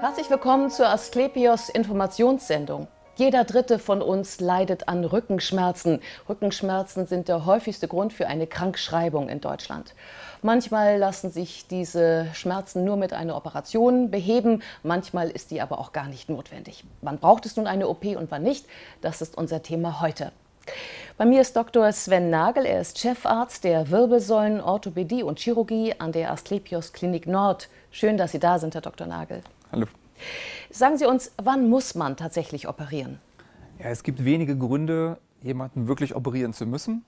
Herzlich willkommen zur Asklepios Informationssendung. Jeder Dritte von uns leidet an Rückenschmerzen. Rückenschmerzen sind der häufigste Grund für eine Krankschreibung in Deutschland. Manchmal lassen sich diese Schmerzen nur mit einer Operation beheben, manchmal ist die aber auch gar nicht notwendig. Wann braucht es nun eine OP und wann nicht? Das ist unser Thema heute. Bei mir ist Dr. Sven Nagel, er ist Chefarzt der Wirbelsäulenorthopädie und Chirurgie an der Asklepios Klinik Nord. Schön, dass Sie da sind, Herr Dr. Nagel. Hallo. Sagen Sie uns, wann muss man tatsächlich operieren? Ja, es gibt wenige Gründe, jemanden wirklich operieren zu müssen.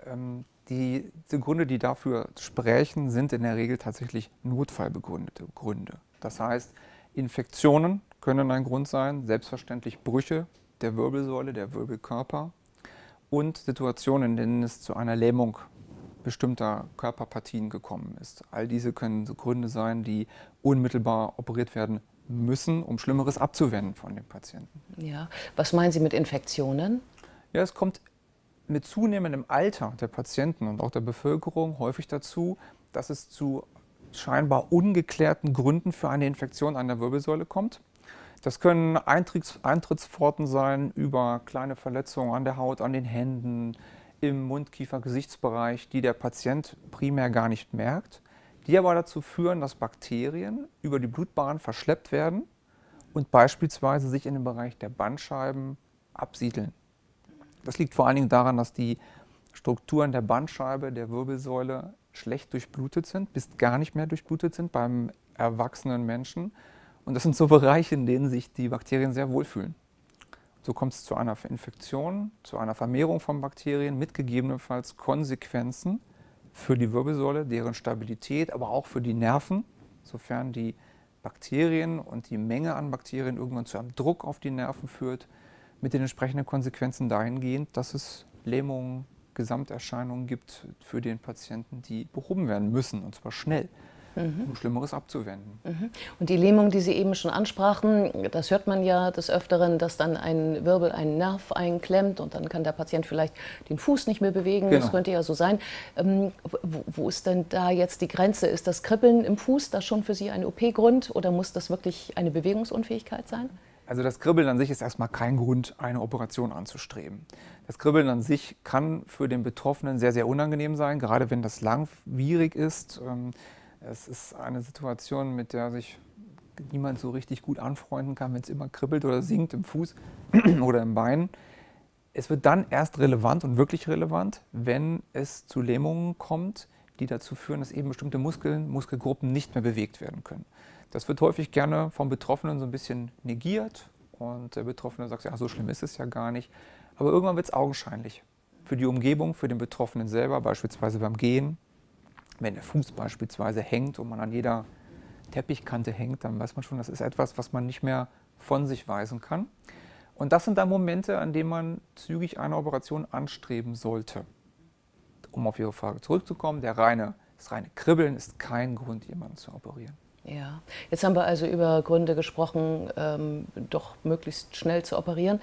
Die Gründe, die dafür sprechen, sind in der Regel tatsächlich notfallbegründete Gründe. Das heißt, Infektionen können ein Grund sein, selbstverständlich Brüche der Wirbelsäule, der Wirbelkörper und Situationen, in denen es zu einer Lähmung bestimmter Körperpartien gekommen ist. All diese können so Gründe sein, die unmittelbar operiert werden müssen, um Schlimmeres abzuwenden von dem Patienten. Ja. Was meinen Sie mit Infektionen? Ja, es kommt mit zunehmendem Alter der Patienten und auch der Bevölkerung häufig dazu, dass es zu scheinbar ungeklärten Gründen für eine Infektion an der Wirbelsäule kommt. Das können Eintrittspforten sein über kleine Verletzungen an der Haut, an den Händen, im Mund-Kiefer-Gesichtsbereich, die der Patient primär gar nicht merkt, die aber dazu führen, dass Bakterien über die Blutbahn verschleppt werden und beispielsweise sich in dem Bereich der Bandscheiben absiedeln. Das liegt vor allen Dingen daran, dass die Strukturen der Bandscheibe, der Wirbelsäule schlecht durchblutet sind, bis gar nicht mehr durchblutet sind beim erwachsenen Menschen. Und das sind so Bereiche, in denen sich die Bakterien sehr wohlfühlen. So kommt es zu einer Infektion, zu einer Vermehrung von Bakterien mit gegebenenfalls Konsequenzen für die Wirbelsäule, deren Stabilität, aber auch für die Nerven, sofern die Bakterien und die Menge an Bakterien irgendwann zu einem Druck auf die Nerven führt, mit den entsprechenden Konsequenzen dahingehend, dass es Lähmungen, Gesamterscheinungen gibt für den Patienten, die behoben werden müssen, und zwar schnell, um Schlimmeres abzuwenden. Und die Lähmung, die Sie eben schon ansprachen, das hört man ja des Öfteren, dass dann ein Wirbel einen Nerv einklemmt und dann kann der Patient vielleicht den Fuß nicht mehr bewegen. Genau. Das könnte ja so sein. Wo ist denn da jetzt die Grenze? Ist das Kribbeln im Fuß da schon für Sie ein OP-Grund oder muss das wirklich eine Bewegungsunfähigkeit sein? Also das Kribbeln an sich ist erstmal kein Grund, eine Operation anzustreben. Das Kribbeln an sich kann für den Betroffenen sehr, sehr unangenehm sein, gerade wenn das langwierig ist. Es ist eine Situation, mit der sich niemand so richtig gut anfreunden kann, wenn es immer kribbelt oder singt im Fuß oder im Bein. Es wird dann erst relevant und wirklich relevant, wenn es zu Lähmungen kommt, die dazu führen, dass eben bestimmte Muskelgruppen nicht mehr bewegt werden können. Das wird häufig gerne vom Betroffenen so ein bisschen negiert und der Betroffene sagt, ja, so schlimm ist es ja gar nicht. Aber irgendwann wird es augenscheinlich. Für die Umgebung, für den Betroffenen selber, beispielsweise beim Gehen. Wenn der Fuß beispielsweise hängt und man an jeder Teppichkante hängt, dann weiß man schon, das ist etwas, was man nicht mehr von sich weisen kann. Und das sind dann Momente, an denen man zügig eine Operation anstreben sollte. Um auf Ihre Frage zurückzukommen, das reine Kribbeln ist kein Grund, jemanden zu operieren. Ja, jetzt haben wir also über Gründe gesprochen, doch möglichst schnell zu operieren.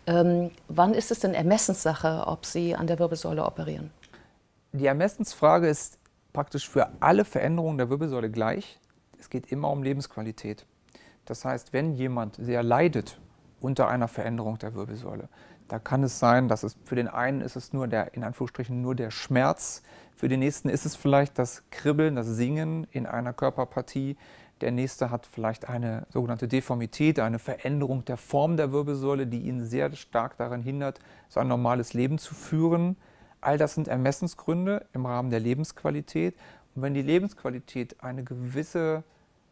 Wann ist es denn Ermessenssache, ob Sie an der Wirbelsäule operieren? Die Ermessensfrage ist praktisch für alle Veränderungen der Wirbelsäule gleich. Es geht immer um Lebensqualität. Das heißt, wenn jemand sehr leidet unter einer Veränderung der Wirbelsäule, da kann es sein, dass es für den einen ist es nur der, in Anführungsstrichen, nur der Schmerz, für den nächsten ist es vielleicht das Kribbeln, das Singen in einer Körperpartie, der nächste hat vielleicht eine sogenannte Deformität, eine Veränderung der Form der Wirbelsäule, die ihn sehr stark daran hindert, so ein normales Leben zu führen. All das sind Ermessensgründe im Rahmen der Lebensqualität. Und wenn die Lebensqualität eine gewisse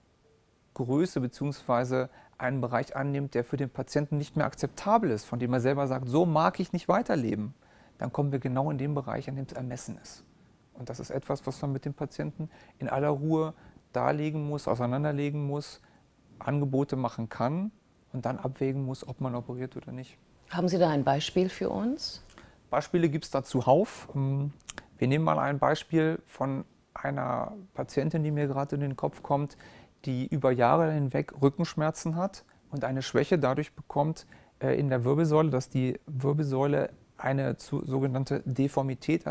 Größe bzw. einen Bereich annimmt, der für den Patienten nicht mehr akzeptabel ist, von dem er selber sagt, so mag ich nicht weiterleben, dann kommen wir genau in den Bereich, an dem es ermessen ist. Und das ist etwas, was man mit dem Patienten in aller Ruhe darlegen muss, auseinanderlegen muss, Angebote machen kann und dann abwägen muss, ob man operiert oder nicht. Haben Sie da ein Beispiel für uns? Beispiele gibt es da zuhauf. Wir nehmen mal ein Beispiel von einer Patientin, die mir gerade in den Kopf kommt, die über Jahre hinweg Rückenschmerzen hat und eine Schwäche dadurch bekommt in der Wirbelsäule, dass die Wirbelsäule eine sogenannte Deformität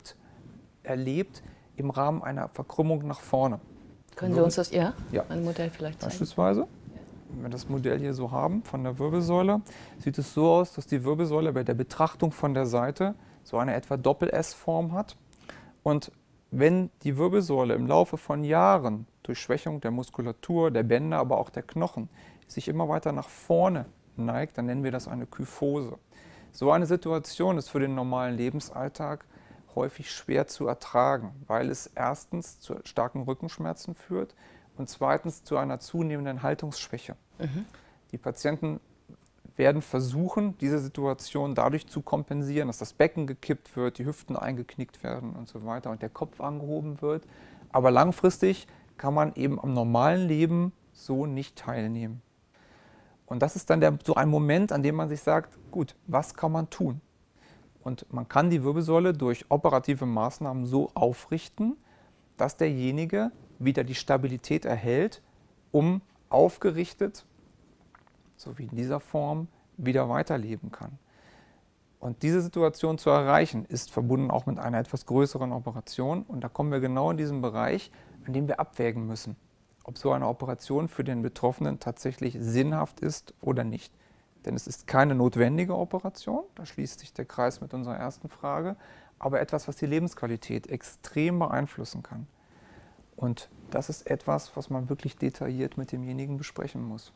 erlebt im Rahmen einer Verkrümmung nach vorne. Können Sie uns das, ein Modell vielleicht zeigen? Beispielsweise. wenn wir das Modell hier so haben von der Wirbelsäule, sieht es so aus, dass die Wirbelsäule bei der Betrachtung von der Seite so eine etwa Doppel-S-Form hat. Und wenn die Wirbelsäule im Laufe von Jahren durch Schwächung der Muskulatur, der Bänder, aber auch der Knochen sich immer weiter nach vorne neigt, dann nennen wir das eine Kyphose. So eine Situation ist für den normalen Lebensalltag häufig schwer zu ertragen, weil es erstens zu starken Rückenschmerzen führt und zweitens zu einer zunehmenden Haltungsschwäche. Die Patienten werden versuchen, diese Situation dadurch zu kompensieren, dass das Becken gekippt wird, die Hüften eingeknickt werden und so weiter und der Kopf angehoben wird. Aber langfristig kann man eben am normalen Leben so nicht teilnehmen. Und das ist dann so ein Moment, an dem man sich sagt, gut, was kann man tun? Und man kann die Wirbelsäule durch operative Maßnahmen so aufrichten, dass derjenige wieder die Stabilität erhält, um aufgerichtet, so wie in dieser Form, wieder weiterleben kann. Und diese Situation zu erreichen, ist verbunden auch mit einer etwas größeren Operation. Und da kommen wir genau in diesen Bereich, in dem wir abwägen müssen, ob so eine Operation für den Betroffenen tatsächlich sinnhaft ist oder nicht. Denn es ist keine notwendige Operation, da schließt sich der Kreis mit unserer ersten Frage, aber etwas, was die Lebensqualität extrem beeinflussen kann. Und das ist etwas, was man wirklich detailliert mit demjenigen besprechen muss.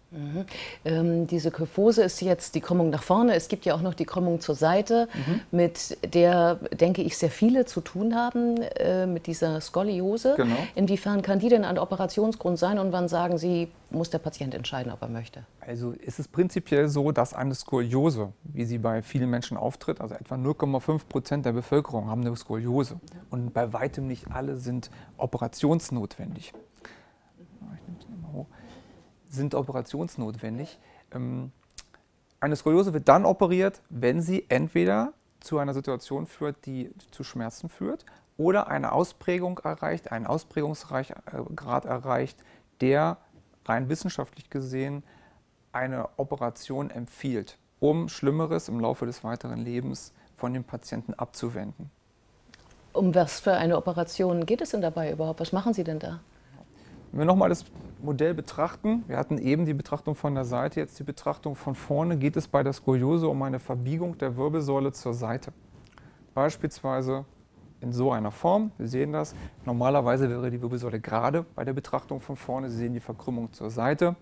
Diese Kyphose ist jetzt die Krümmung nach vorne. Es gibt ja auch noch die Krümmung zur Seite, mit der, denke ich, sehr viele zu tun haben, mit dieser Skoliose. Genau. Inwiefern kann die denn ein Operationsgrund sein und wann sagen Sie, muss der Patient entscheiden, ob er möchte? Also ist es prinzipiell so, dass eine Skoliose, wie sie bei vielen Menschen auftritt, also etwa 0,5% der Bevölkerung haben eine Skoliose. Und bei weitem nicht alle sind operationsnotwendig. Ich nehme es mal hoch. Sind operationsnotwendig. Eine Skoliose wird dann operiert, wenn sie entweder zu einer Situation führt, die zu Schmerzen führt, oder eine Ausprägung erreicht, einen Ausprägungsgrad erreicht, der rein wissenschaftlich gesehen eine Operation empfiehlt, um Schlimmeres im Laufe des weiteren Lebens von dem Patienten abzuwenden. Um was für eine Operation geht es denn dabei überhaupt? Was machen Sie denn da? Wenn wir nochmal das Modell betrachten, wir hatten eben die Betrachtung von der Seite, jetzt die Betrachtung von vorne, geht es bei der Skoliose um eine Verbiegung der Wirbelsäule zur Seite. Beispielsweise in so einer Form, wir sehen das, normalerweise wäre die Wirbelsäule gerade bei der Betrachtung von vorne, Sie sehen die Verkrümmung zur Seite.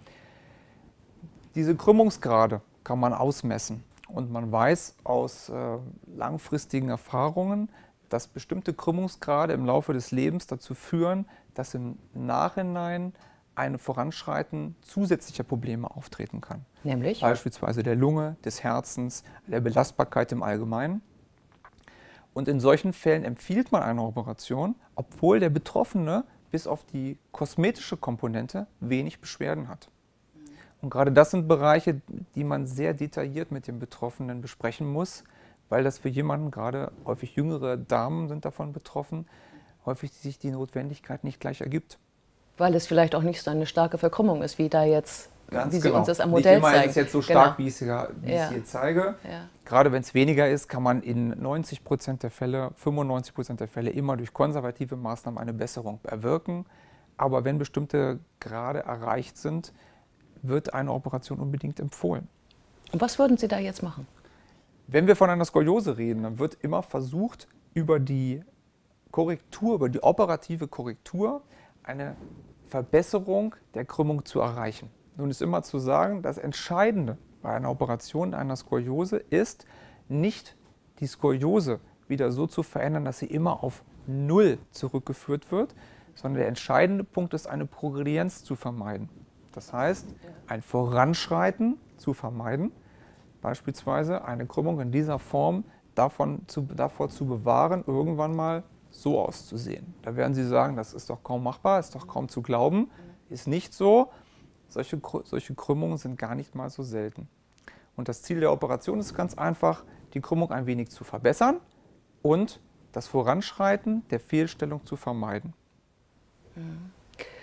Diese Krümmungsgrade kann man ausmessen und man weiß aus langfristigen Erfahrungen, dass bestimmte Krümmungsgrade im Laufe des Lebens dazu führen, dass im Nachhinein ein Voranschreiten zusätzlicher Probleme auftreten kann. Nämlich? Beispielsweise der Lunge, des Herzens, der Belastbarkeit im Allgemeinen. Und in solchen Fällen empfiehlt man eine Operation, obwohl der Betroffene bis auf die kosmetische Komponente wenig Beschwerden hat. Und gerade das sind Bereiche, die man sehr detailliert mit dem Betroffenen besprechen muss, weil das für jemanden, gerade häufig jüngere Damen sind davon betroffen, häufig sich die Notwendigkeit nicht gleich ergibt. Weil es vielleicht auch nicht so eine starke Verkrümmung ist, wie da jetzt, Ganz wie Sie genau. uns das am Modell nicht immer zeigen. ist es jetzt so stark, wie ich es hier zeige. Ja. Gerade wenn es weniger ist, kann man in 90% der Fälle, 95% der Fälle immer durch konservative Maßnahmen eine Besserung erwirken. Aber wenn bestimmte Grade erreicht sind, wird eine Operation unbedingt empfohlen. Und was würden Sie da jetzt machen? Wenn wir von einer Skoliose reden, dann wird immer versucht, über die Korrektur, über die operative Korrektur eine Verbesserung der Krümmung zu erreichen. Nun ist immer zu sagen, das Entscheidende bei einer Operation einer Skoliose ist, nicht die Skoliose wieder so zu verändern, dass sie immer auf Null zurückgeführt wird, sondern der entscheidende Punkt ist, eine Progredienz zu vermeiden. Das heißt, ein Voranschreiten zu vermeiden, beispielsweise eine Krümmung in dieser Form davor zu bewahren, irgendwann mal so auszusehen. Da werden Sie sagen, das ist doch kaum machbar, ist doch kaum zu glauben. Ist nicht so. Solche Krümmungen sind gar nicht mal so selten. Und das Ziel der Operation ist ganz einfach, die Krümmung ein wenig zu verbessern und das Voranschreiten der Fehlstellung zu vermeiden.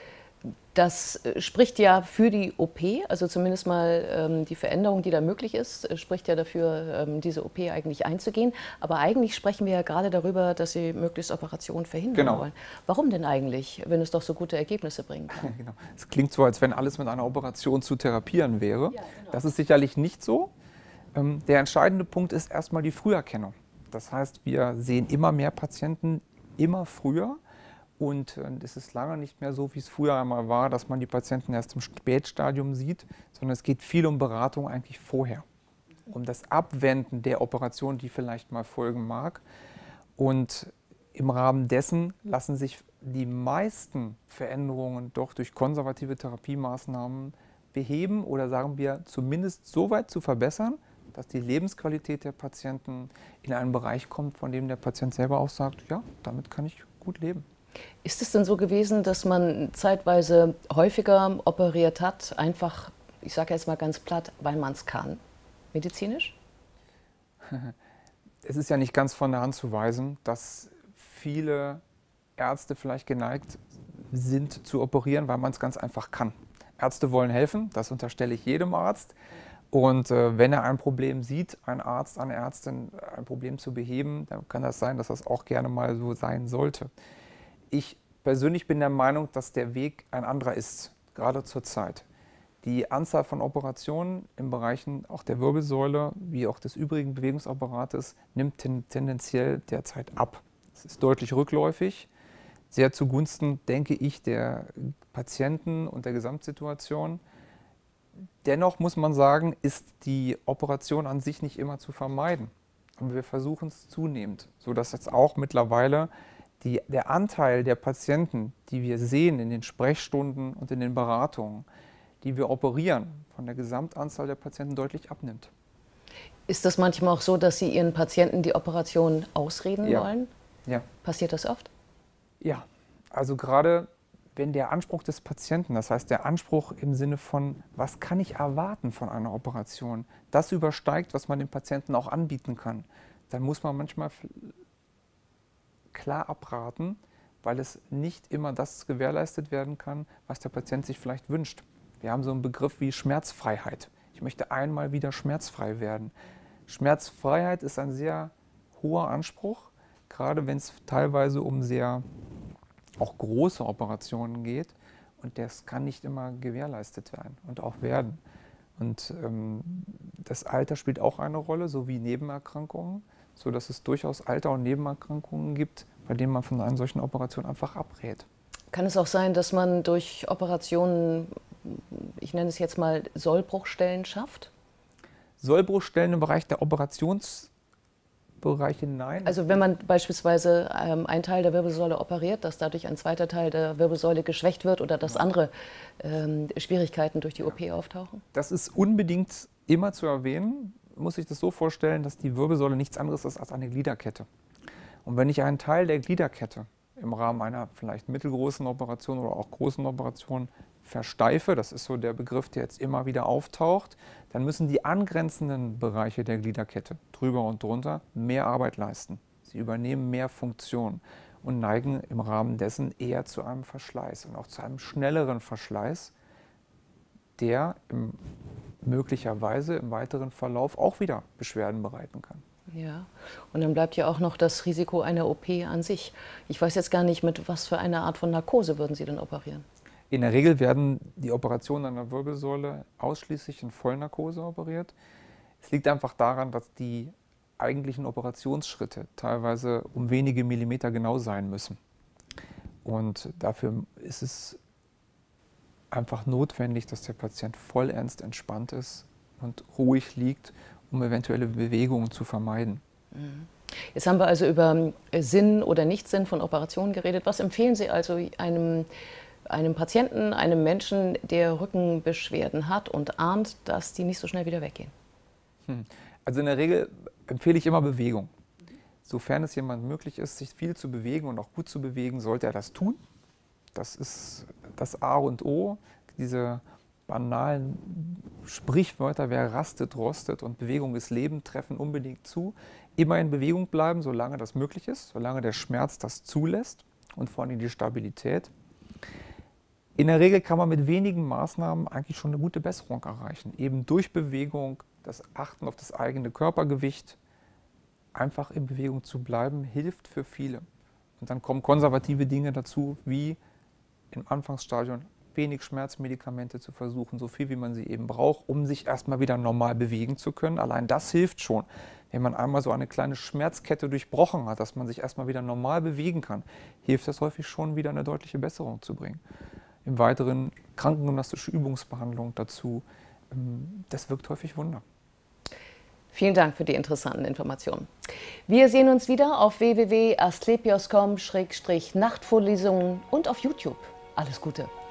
Das spricht ja für die OP, also zumindest mal die Veränderung, die da möglich ist, spricht ja dafür, diese OP eigentlich einzugehen. Aber eigentlich sprechen wir ja gerade darüber, dass Sie möglichst Operationen verhindern wollen. Warum denn eigentlich, wenn es doch so gute Ergebnisse bringen kann? Genau. Es klingt so, als wenn alles mit einer Operation zu therapieren wäre. Ja, genau. Das ist sicherlich nicht so. Der entscheidende Punkt ist erstmal die Früherkennung. Das heißt, wir sehen immer mehr Patienten immer früher. Und es ist lange nicht mehr so, wie es früher einmal war, dass man die Patienten erst im Spätstadium sieht, sondern es geht viel um Beratung eigentlich vorher, um das Abwenden der Operation, die vielleicht mal folgen mag. Und im Rahmen dessen lassen sich die meisten Veränderungen doch durch konservative Therapiemaßnahmen beheben oder sagen wir zumindest so weit zu verbessern, dass die Lebensqualität der Patienten in einen Bereich kommt, von dem der Patient selber auch sagt, ja, damit kann ich gut leben. Ist es denn so gewesen, dass man zeitweise häufiger operiert hat, einfach, ich sage jetzt mal ganz platt, weil man es kann, medizinisch? Es ist ja nicht ganz von der Hand zu weisen, dass viele Ärzte vielleicht geneigt sind zu operieren, weil man es ganz einfach kann. Ärzte wollen helfen, das unterstelle ich jedem Arzt. Und wenn er ein Problem sieht, ein Arzt, eine Ärztin, ein Problem zu beheben, dann kann das sein, dass das auch gerne mal so sein sollte. Ich persönlich bin der Meinung, dass der Weg ein anderer ist, gerade zur Zeit. Die Anzahl von Operationen in Bereichen auch der Wirbelsäule wie auch des übrigen Bewegungsapparates nimmt tendenziell derzeit ab. Es ist deutlich rückläufig, sehr zugunsten, denke ich, der Patienten und der Gesamtsituation. Dennoch muss man sagen, ist die Operation an sich nicht immer zu vermeiden. Aber wir versuchen es zunehmend, sodass jetzt auch mittlerweile der Anteil der Patienten, die wir sehen in den Sprechstunden und in den Beratungen, die wir operieren, von der Gesamtanzahl der Patienten deutlich abnimmt. Ist das manchmal auch so, dass Sie Ihren Patienten die Operation ausreden wollen? Ja. Passiert das oft? Ja, also gerade wenn der Anspruch des Patienten, das heißt der Anspruch im Sinne von, was kann ich erwarten von einer Operation, das übersteigt, was man dem Patienten auch anbieten kann, dann muss man manchmal klar abraten, weil es nicht immer das gewährleistet werden kann, was der Patient sich vielleicht wünscht. Wir haben so einen Begriff wie Schmerzfreiheit. Ich möchte einmal wieder schmerzfrei werden. Schmerzfreiheit ist ein sehr hoher Anspruch, gerade wenn es teilweise um sehr auch große Operationen geht. Und das kann nicht immer gewährleistet werden und auch werden. Und das Alter spielt auch eine Rolle, sowie Nebenerkrankungen, sodass es durchaus Alter- und Nebenerkrankungen gibt, bei denen man von einer solchen Operation einfach abrät. Kann es auch sein, dass man durch Operationen, ich nenne es jetzt mal Sollbruchstellen schafft? Sollbruchstellen im Bereich der Operationsbereiche, nein. Also wenn man beispielsweise einen Teil der Wirbelsäule operiert, dass dadurch ein zweiter Teil der Wirbelsäule geschwächt wird oder dass andere Schwierigkeiten durch die OP auftauchen? Das ist unbedingt immer zu erwähnen. Muss ich das so vorstellen, dass die Wirbelsäule nichts anderes ist als eine Gliederkette. Und wenn ich einen Teil der Gliederkette im Rahmen einer vielleicht mittelgroßen Operation oder auch großen Operation versteife, das ist so der Begriff, der jetzt immer wieder auftaucht, dann müssen die angrenzenden Bereiche der Gliederkette, drüber und drunter, mehr Arbeit leisten. Sie übernehmen mehr Funktion und neigen im Rahmen dessen eher zu einem Verschleiß und auch zu einem schnelleren Verschleiß, der möglicherweise im weiteren Verlauf auch wieder Beschwerden bereiten kann. Ja, und dann bleibt ja auch noch das Risiko einer OP an sich. Ich weiß jetzt gar nicht, mit was für einer Art von Narkose würden Sie denn operieren? In der Regel werden die Operationen an der Wirbelsäule ausschließlich in Vollnarkose operiert. Es liegt einfach daran, dass die eigentlichen Operationsschritte teilweise um wenige Millimeter genau sein müssen. Und dafür ist es einfach notwendig, dass der Patient vollends entspannt ist und ruhig liegt, um eventuelle Bewegungen zu vermeiden. Jetzt haben wir also über Sinn oder Nichtsinn von Operationen geredet. Was empfehlen Sie also einem Patienten, einem Menschen, der Rückenbeschwerden hat und ahnt, dass die nicht so schnell wieder weggehen? Also in der Regel empfehle ich immer Bewegung. Sofern es jemand möglich ist, sich viel zu bewegen und auch gut zu bewegen, sollte er das tun. Das ist das A und O. Diese banalen Sprichwörter, wer rastet, rostet und Bewegung ist Leben, treffen unbedingt zu. Immer in Bewegung bleiben, solange das möglich ist, solange der Schmerz das zulässt und vor allem die Stabilität. In der Regel kann man mit wenigen Maßnahmen eigentlich schon eine gute Besserung erreichen. Eben durch Bewegung, das Achten auf das eigene Körpergewicht, einfach in Bewegung zu bleiben, hilft für viele. Und dann kommen konservative Dinge dazu, wie im Anfangsstadium wenig Schmerzmedikamente zu versuchen, so viel wie man sie eben braucht, um sich erstmal wieder normal bewegen zu können. Allein das hilft schon. Wenn man einmal so eine kleine Schmerzkette durchbrochen hat, dass man sich erstmal wieder normal bewegen kann, hilft das häufig schon, wieder eine deutliche Besserung zu bringen. Im Weiteren krankengymnastische Übungsbehandlung dazu, das wirkt häufig Wunder. Vielen Dank für die interessanten Informationen. Wir sehen uns wieder auf www.asklepios.com/Nachtvorlesungen und auf YouTube. Alles Gute!